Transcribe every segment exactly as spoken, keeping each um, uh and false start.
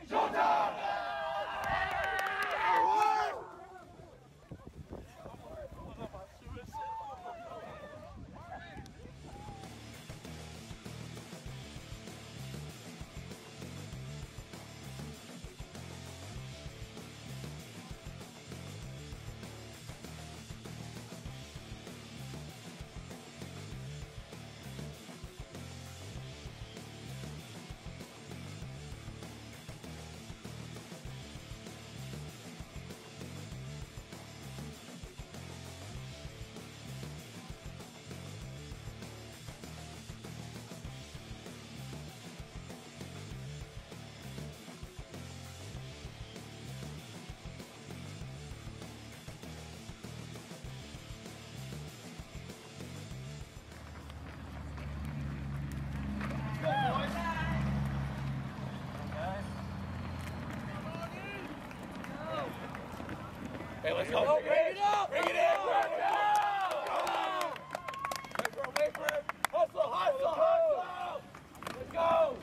Showtime! Hey, let's go. Bring it up. Bring it in. Bring it up. Wait for it. Wait for it. Hustle, hustle, hustle. Let's go.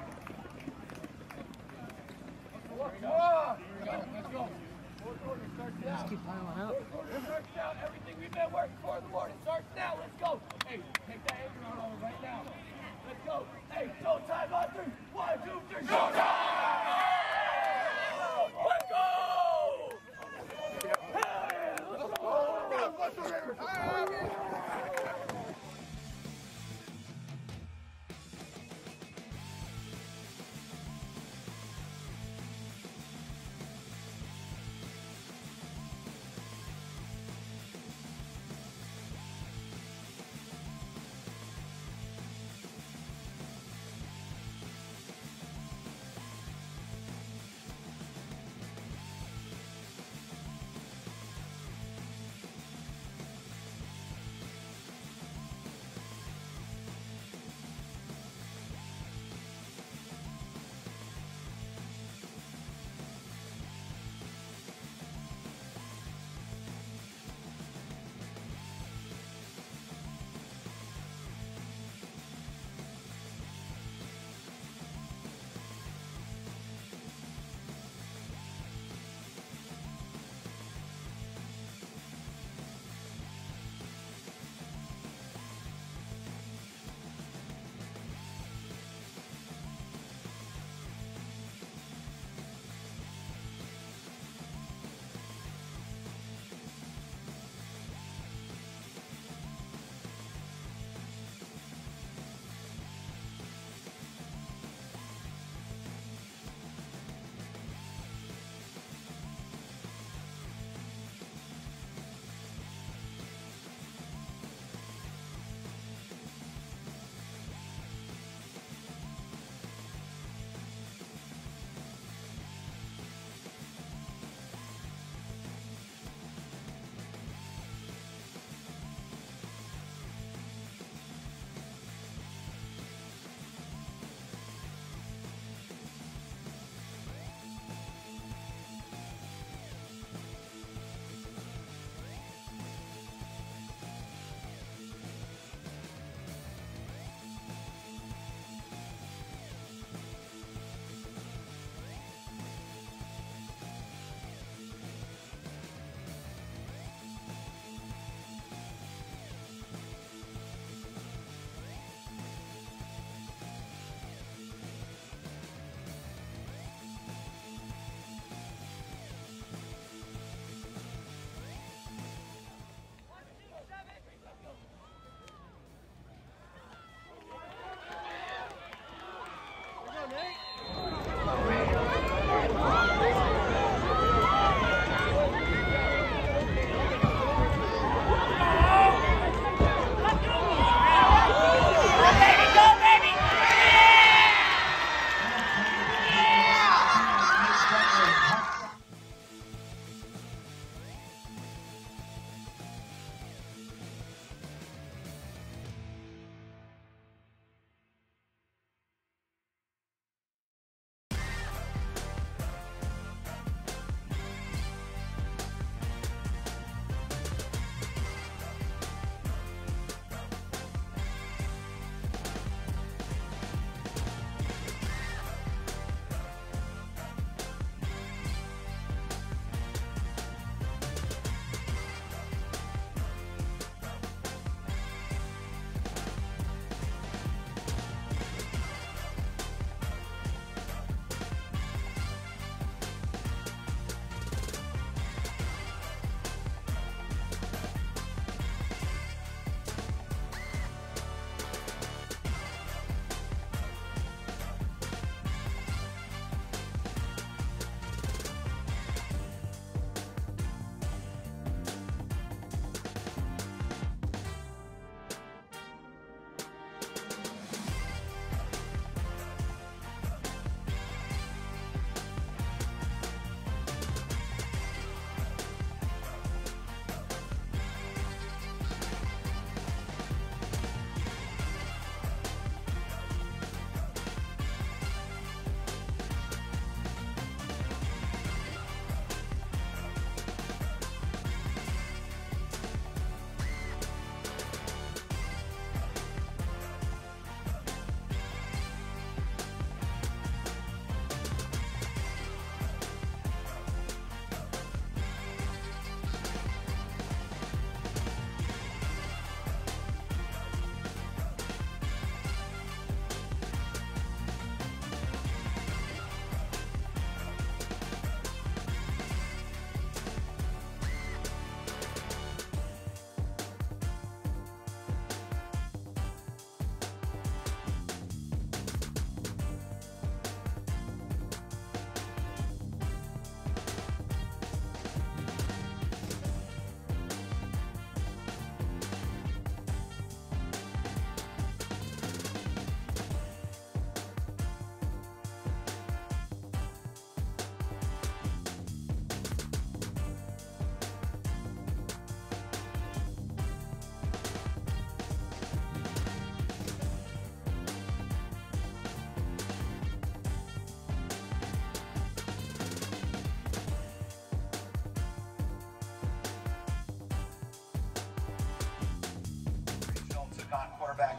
Here we go. Here we go. Let's go. Fourth quarter starts now. Just keep piling out. Fourth quarter starts now. Everything we've been working for in the morning starts now. Let's go. Hey, take that apron on over right now. Let's go. Hey, showtime on three. One, two, three. Showtime! Let's go!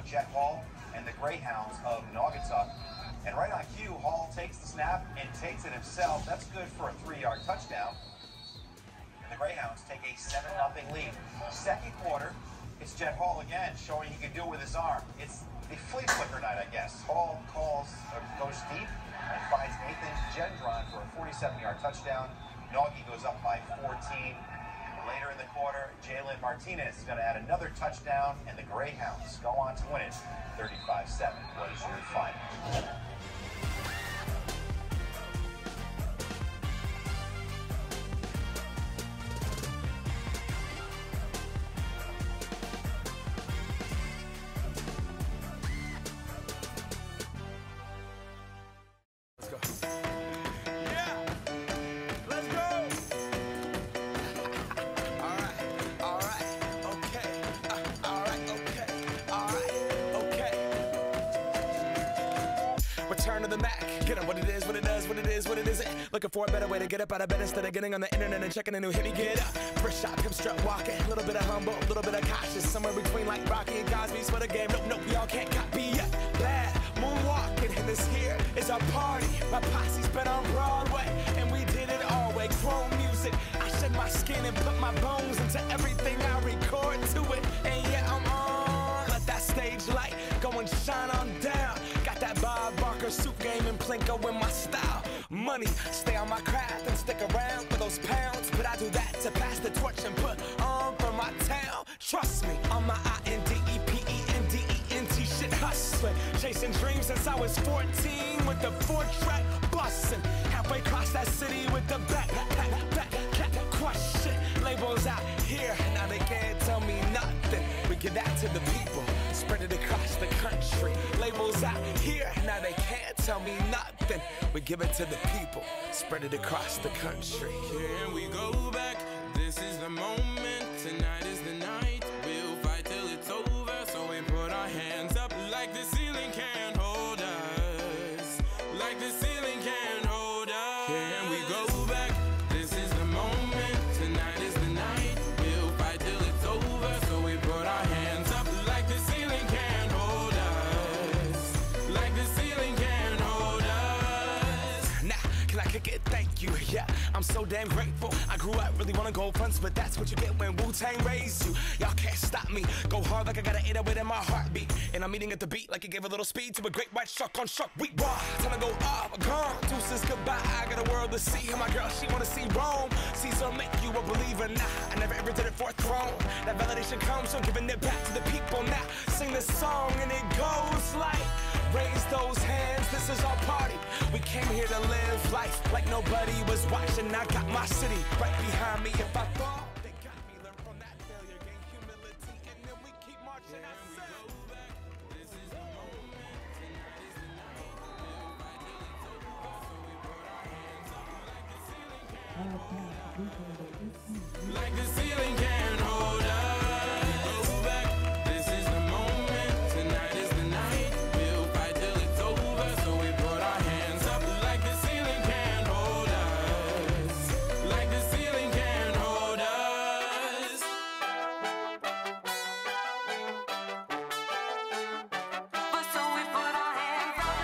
Jet Hall and the Greyhounds of Naugatuck. And right on cue, Hall takes the snap and takes it himself. That's good for a three-yard touchdown. And the Greyhounds take a seven nothing lead. Second quarter, it's Jet Hall again, showing he can do it with his arm. It's the flea flicker night, I guess. Hall calls, uh, goes deep and finds Nathan Gendron for a forty-seven yard touchdown. Naughty goes up by fourteen. Later in the quarter, Jalen Martinez is going to add another touchdown, and the Greyhounds go on to win it thirty-five seven. What is your final? Return to the Mac, get on what it is, what it does, what it is, what it isn't. Looking for a better way to get up out of bed instead of getting on the internet and checking a new hit. Me get up, first shot, come strut walking. A little bit of humble, a little bit of cautious. Somewhere between like Rocky and Cosby's for the game. Nope, nope, y'all can't copy yet. Bad moonwalking, and this here is our party. My posse's been on Broadway, and we did it all way. Chrome music, I shed my skin and put my bones into everything I record to it. And yeah, I'm on. Let that stage light go and shine on down. Got that Bob Barker soup game and Plinko in my style. Money, stay on my craft and stick around for those pounds. But I do that to pass the torch and put on for my town. Trust me, on my I N D E P E N D E N T shit hustling. Chasing dreams since I was fourteen with the four track bustin'. Halfway across that city with the back, back, back, back, crush shit. Labels out here, now they can't tell me nothing. We give that to the people, spread it across the country. Labels out here, now they can't tell me nothing. We give it to the people, spread it across the country. Here we go back, this is the moment, tonight is the night. We'll fight till it's over, so we put our hands up like the ceiling can't hold us. Like the ceiling can't hold us. Here we go back, this is the moment, tonight is the night. We'll fight till it's over, so we put our hands up like the ceiling can't hold us. Like the ceiling can't hold us. Now, can I kick it? Thank you, yeah, I'm so damn grateful. I grew up really wanna go fronts, but that's what you get when Wu-Tang raised you. Y'all can't stop me, go hard like I got an eight oh eight in my heartbeat. And I'm eating at the beat like it gave a little speed to a great white shark on shark week. Raw, time to go up, gone, deuces goodbye. I got a world to see, and my girl, she wanna see Rome. Caesar make you a believer, nah, I never ever did it for a throne. That validation comes from giving it back to the people. Now, sing this song and it goes like, raise those hands, this is our party. We came here to live life like nobody was watching. I got my city right behind me. If I fall, they got me. Learn from that failure, gain humility, and then we keep marching. I say, This is the moment, tonight is the night. We'll fight till it's over, so we put our hands up like the ceiling can't. Like the ceiling can't hold us. Go back, this is the moment, tonight is the night. We'll fight till it's over, so we put our hands up like the ceiling can't hold us. Like the ceiling can't hold us. But so we put our hands up.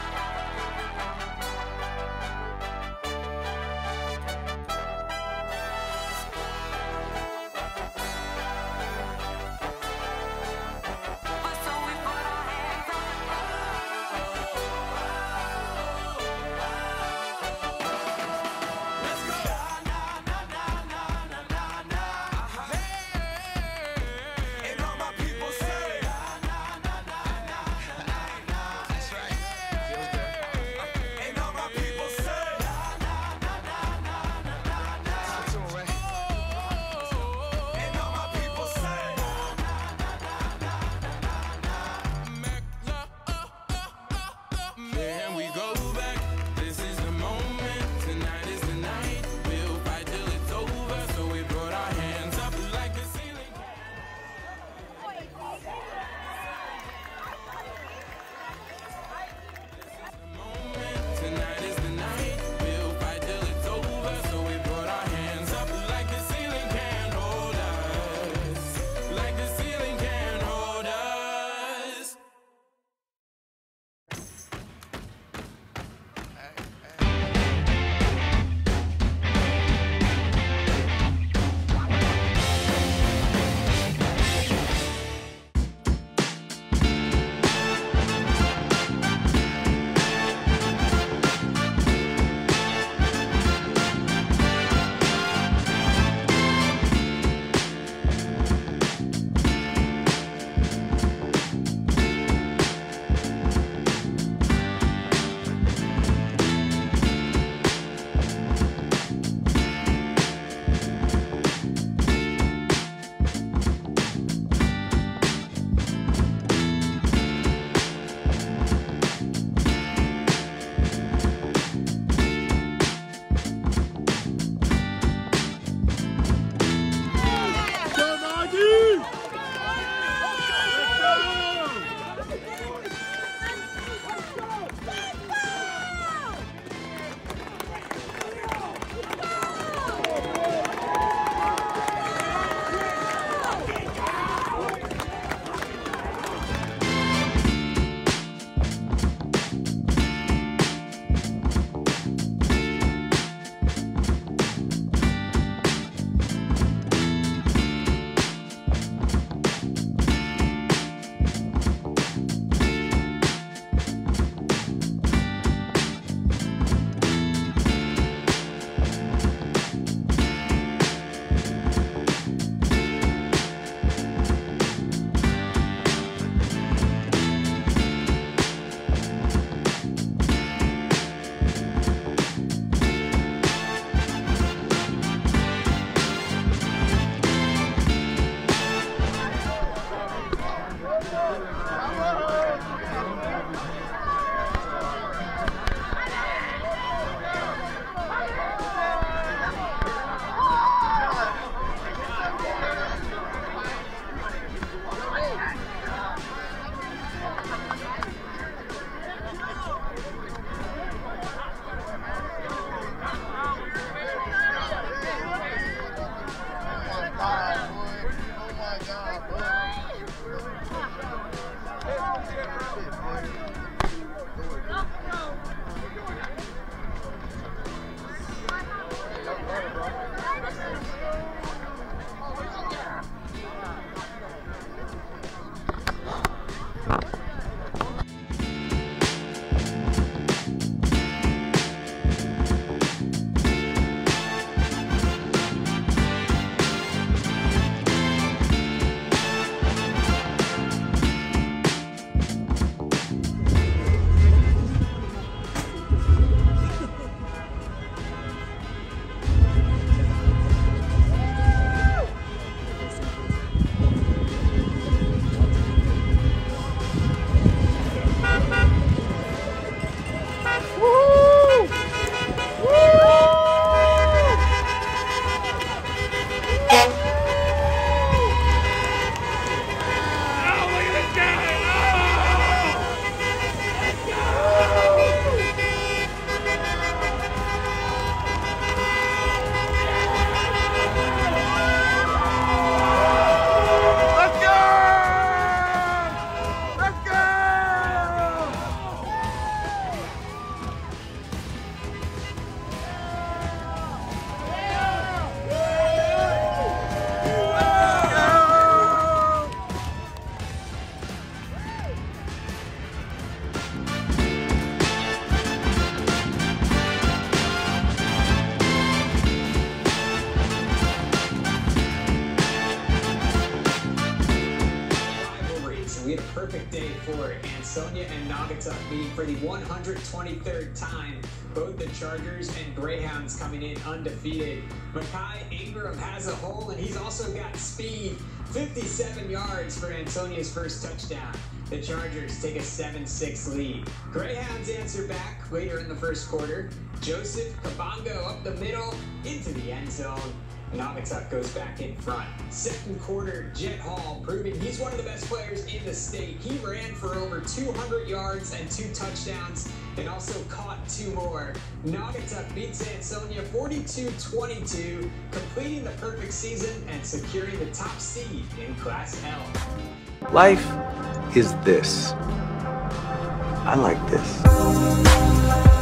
Ansonia and Naugatuck meeting for the one hundred twenty-third time. Both the Chargers and Greyhounds coming in undefeated. Makai Ingram has a hole, and he's also got speed. fifty-seven yards for Antonia's first touchdown. The Chargers take a seven six lead. Greyhounds answer back later in the first quarter. Joseph Kabongo up the middle into the end zone. Naugatuck goes back in front. Second quarter, Jet Hall proving he's one of the best players in the state. He ran for over two hundred yards and two touchdowns, and also caught two more. Naugatuck beats Ansonia forty-two twenty-two, completing the perfect season and securing the top seed in Class L. Life is this. I like this.